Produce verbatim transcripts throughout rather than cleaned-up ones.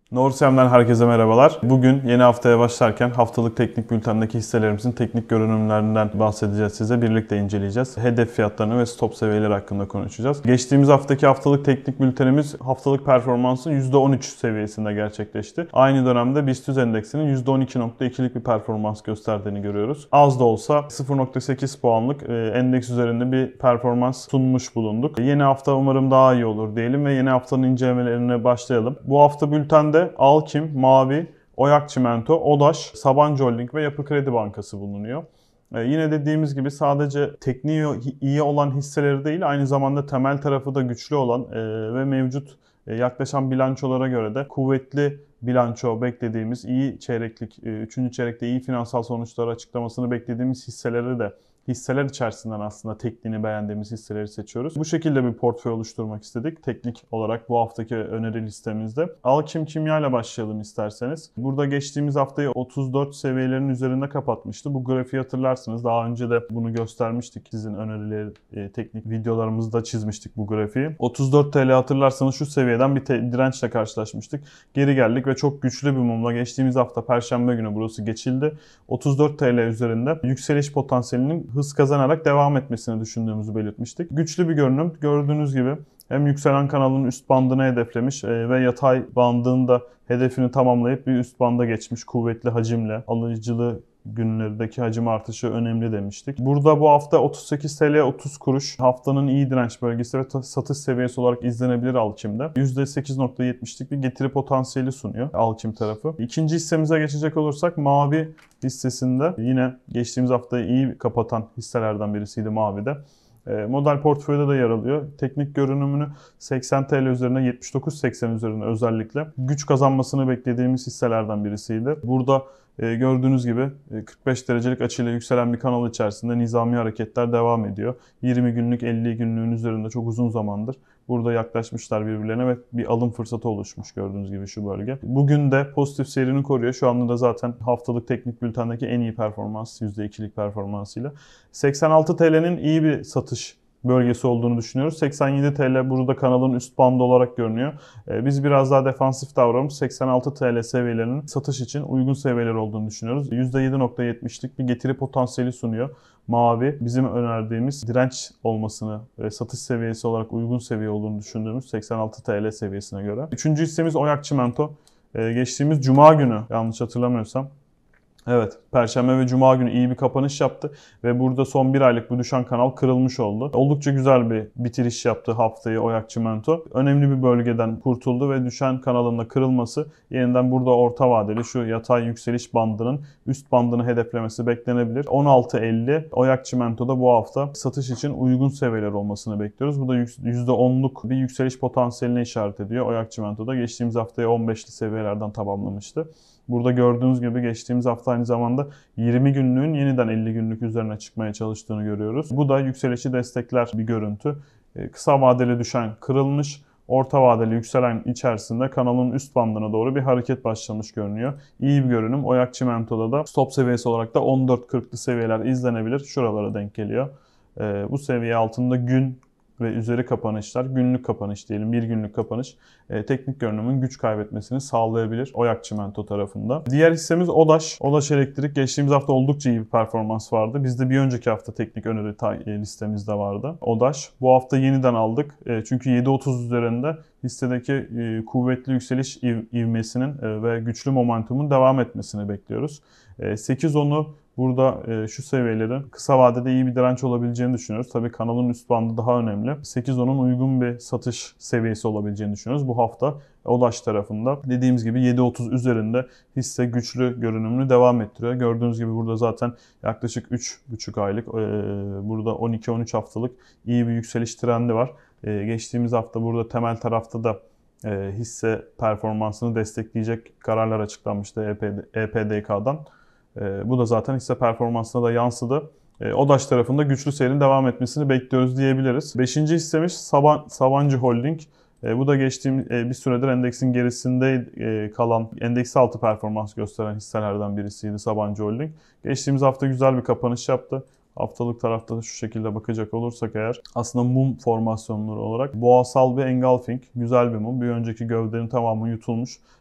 Norsem'den herkese merhabalar. Bugün yeni haftaya başlarken haftalık teknik bültendeki hisselerimizin teknik görünümlerinden bahsedeceğiz size. Birlikte inceleyeceğiz. Hedef fiyatlarını ve stop seviyeleri hakkında konuşacağız. Geçtiğimiz haftaki haftalık teknik bültenimiz haftalık performansın yüzde on üç seviyesinde gerçekleşti. Aynı dönemde BIST endeksinin yüzde on iki nokta ikilik bir performans gösterdiğini görüyoruz. Az da olsa sıfır nokta sekiz puanlık endeks üzerinde bir performans sunmuş bulunduk. Yeni hafta umarım daha iyi olur diyelim ve yeni haftanın incelemelerine başlayalım. Bu hafta bültende Alkim, Mavi, Oyak Çimento, Odaş, Sabancı Holding ve Yapı Kredi Bankası bulunuyor. Ee, yine dediğimiz gibi sadece tekniği iyi olan hisseleri değil, aynı zamanda temel tarafı da güçlü olan e, ve mevcut e, yaklaşan bilançolara göre de kuvvetli bilanço beklediğimiz, iyi çeyreklik, e, üçüncü çeyrekte iyi finansal sonuçları açıklamasını beklediğimiz hisseleri de hisseler içerisinden aslında tekniğini beğendiğimiz hisseleri seçiyoruz. Bu şekilde bir portföy oluşturmak istedik teknik olarak bu haftaki öneri listemizde. Alkim Kimya ile başlayalım isterseniz. Burada geçtiğimiz haftayı otuz dört seviyelerinin üzerinde kapatmıştı. Bu grafiği hatırlarsınız. Daha önce de bunu göstermiştik. Sizin önerileri, e, teknik videolarımızda çizmiştik bu grafiği. otuz dört T L hatırlarsanız şu seviyeden bir dirençle karşılaşmıştık. Geri geldik ve çok güçlü bir mumla geçtiğimiz hafta Perşembe günü burası geçildi. otuz dört T L üzerinde yükseliş potansiyelinin hız kazanarak devam etmesini düşündüğümüzü belirtmiştik. Güçlü bir görünüm. Gördüğünüz gibi hem yükselen kanalın üst bandını hedeflemiş ve yatay bandında hedefini tamamlayıp bir üst banda geçmiş kuvvetli hacimle. Alıcılı günlerdeki hacim artışı önemli demiştik. Burada bu hafta otuz sekiz T L otuz kuruş haftanın iyi direnç bölgesi ve satış seviyesi olarak izlenebilir Alkim'de. yüzde sekiz nokta yetmişlik bir getiri potansiyeli sunuyor Alkim tarafı. İkinci hissemize geçecek olursak Mavi hissesinde yine geçtiğimiz haftayı iyi kapatan hisselerden birisiydi Mavi'de. Model portföyde de yer alıyor. Teknik görünümünü seksen T L üzerine yetmiş dokuz seksen üzerine özellikle güç kazanmasını beklediğimiz hisselerden birisiydi. Burada e, gördüğünüz gibi kırk beş derecelik açıyla yükselen bir kanal içerisinde nizami hareketler devam ediyor. yirmi günlük elli günlüğün üzerinde çok uzun zamandır burada yaklaşmışlar birbirlerine ve bir alım fırsatı oluşmuş gördüğünüz gibi şu bölge. Bugün de pozitif seyrini koruyor. Şu anda da zaten haftalık teknik bültendeki en iyi performans yüzde ikilik performansıyla. seksen altı T L'nin iyi bir satış bölgesi olduğunu düşünüyoruz. seksen yedi T L burada kanalın üst bandı olarak görünüyor. Biz biraz daha defansif davranıp seksen altı T L seviyelerinin satış için uygun seviyeler olduğunu düşünüyoruz. yüzde yedi nokta yetmişlik bir getiri potansiyeli sunuyor. Mavi bizim önerdiğimiz direnç olmasını ve satış seviyesi olarak uygun seviye olduğunu düşündüğümüz seksen altı T L seviyesine göre. Üçüncü hissemiz Oyak Çimento. Geçtiğimiz Cuma günü yanlış hatırlamıyorsam evet, Perşembe ve Cuma günü iyi bir kapanış yaptı ve burada son bir aylık bu düşen kanal kırılmış oldu. Oldukça güzel bir bitiriş yaptı haftayı Oyak Çimento. Önemli bir bölgeden kurtuldu ve düşen kanalın da kırılması yeniden burada orta vadeli şu yatay yükseliş bandının üst bandını hedeflemesi beklenebilir. on altı elli Oyak Çimento'da bu hafta satış için uygun seviyeler olmasını bekliyoruz. Bu da yüzde onluk bir yükseliş potansiyeline işaret ediyor. Oyak Çimento'da geçtiğimiz haftayı on beşli seviyelerden tamamlamıştı. Burada gördüğünüz gibi geçtiğimiz hafta aynı zamanda yirmi günlüğün yeniden elli günlük üzerine çıkmaya çalıştığını görüyoruz. Bu da yükselişi destekler bir görüntü. Kısa vadeli düşen kırılmış, orta vadeli yükselen içerisinde kanalın üst bandına doğru bir hareket başlamış görünüyor. İyi bir görünüm. Oyak Çimento'da da stop seviyesi olarak da on dört kırklı seviyeler izlenebilir. Şuralara denk geliyor. Bu seviye altında gün ve üzeri kapanışlar, günlük kapanış diyelim, bir günlük kapanış e, teknik görünümün güç kaybetmesini sağlayabilir Oyak Çimento tarafında. Diğer hissemiz Odaş. Odaş Elektrik geçtiğimiz hafta oldukça iyi bir performans vardı. Bizde bir önceki hafta teknik öneri listemizde vardı. Odaş. Bu hafta yeniden aldık. E, çünkü yedi otuz üzerinde hissedeki e, kuvvetli yükseliş iv, ivmesinin e, ve güçlü momentumun devam etmesini bekliyoruz. E, sekiz onu burada e, şu seviyelerin kısa vadede iyi bir direnç olabileceğini düşünüyoruz. Tabii kanalın üst bandı daha önemli. sekiz onun uygun bir satış seviyesi olabileceğini düşünüyoruz. Bu hafta Odaş tarafında dediğimiz gibi yedi otuz üzerinde hisse güçlü görünümünü devam ettiriyor. Gördüğünüz gibi burada zaten yaklaşık üç buçuk aylık, e, burada on iki on üç haftalık iyi bir yükseliş trendi var. E, geçtiğimiz hafta burada temel tarafta da e, hisse performansını destekleyecek kararlar açıklanmıştı E P D K'dan. E, bu da zaten hisse performansına da yansıdı. E, Odaş tarafında güçlü seyrin devam etmesini bekliyoruz diyebiliriz. Beşinci hissemiz Saban, Sabancı Holding. E, bu da geçtiğim e, bir süredir endeksin gerisinde e, kalan, endeksi altı performans gösteren hisselerden birisiydi Sabancı Holding. Geçtiğimiz hafta güzel bir kapanış yaptı. Haftalık tarafta da şu şekilde bakacak olursak eğer aslında mum formasyonları olarak boğasal bir engulfing, güzel bir mum. Bir önceki gövdenin tamamı yutulmuş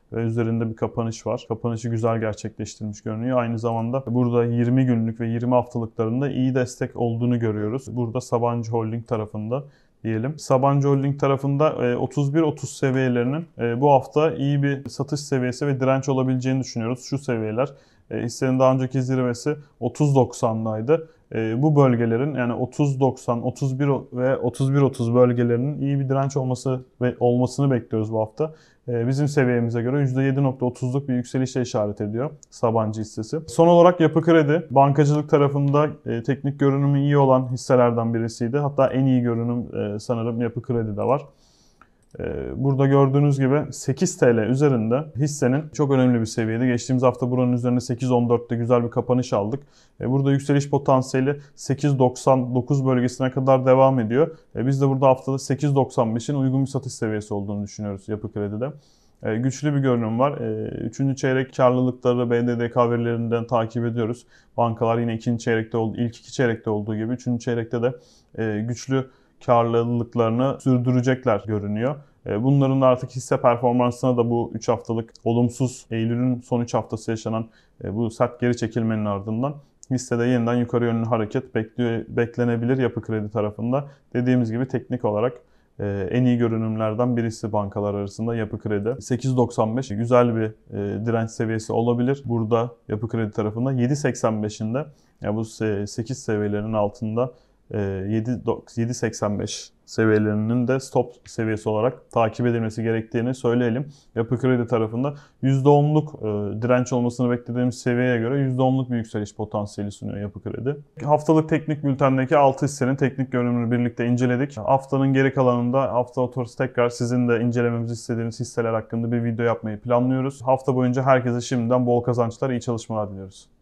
ve üzerinde bir kapanış var. Kapanışı güzel gerçekleştirmiş görünüyor. Aynı zamanda burada yirmi günlük ve yirmi haftalıklarında iyi destek olduğunu görüyoruz. Burada Sabancı Holding tarafında diyelim. Sabancı Holding tarafında otuz bir otuz seviyelerinin bu hafta iyi bir satış seviyesi ve direnç olabileceğini düşünüyoruz. Şu seviyeler, hissenin daha önceki zirvesi otuz doksandaydı. Bu bölgelerin, yani otuz doksan, otuz bir ve otuz bir otuz bölgelerinin iyi bir direnç olması ve olmasını bekliyoruz bu hafta. Bizim seviyemize göre yüzde yedi nokta otuzluk bir yükselişe işaret ediyor Sabancı hissesi. Son olarak Yapı Kredi, bankacılık tarafında teknik görünümü iyi olan hisselerden birisiydi. Hatta en iyi görünüm sanırım Yapı Kredi'de var. Burada gördüğünüz gibi sekiz T L üzerinde hissenin çok önemli bir seviyede. Geçtiğimiz hafta buranın üzerinde sekiz on dörtte güzel bir kapanış aldık. Burada yükseliş potansiyeli sekiz doksan dokuz bölgesine kadar devam ediyor. Biz de burada haftada sekiz doksan beşin uygun bir satış seviyesi olduğunu düşünüyoruz Yapı Kredi'de. Güçlü bir görünüm var. Üçüncü çeyrek karlılıkları B D D K verilerinden takip ediyoruz. Bankalar yine ikinci çeyrekte oldu, ilk iki çeyrekte olduğu gibi üçüncü çeyrekte de güçlü karlılıklarını sürdürecekler görünüyor. Bunların artık hisse performansına da bu üç haftalık olumsuz, Eylül'ün son üç haftası yaşanan bu sert geri çekilmenin ardından hissede yeniden yukarı yönlü hareket bekliyor, beklenebilir Yapı Kredi tarafında. Dediğimiz gibi teknik olarak en iyi görünümlerden birisi bankalar arasında Yapı Kredi. sekiz doksan beş güzel bir direnç seviyesi olabilir. Burada Yapı Kredi tarafında yedi seksen beşinde, yani bu sekiz seviyelerinin altında yedi seksen beş seviyelerinin de stop seviyesi olarak takip edilmesi gerektiğini söyleyelim. Yapı Kredi tarafında yüzde onluk direnç olmasını beklediğimiz seviyeye göre yüzde onluk bir yükseliş potansiyeli sunuyor Yapı Kredi. Haftalık teknik bültendeki altı hissenin teknik görünümünü birlikte inceledik. Haftanın geri kalanında Hafta Otorisi tekrar sizin de incelememizi istediğiniz hisseler hakkında bir video yapmayı planlıyoruz. Hafta boyunca herkese şimdiden bol kazançlar, iyi çalışmalar diliyoruz.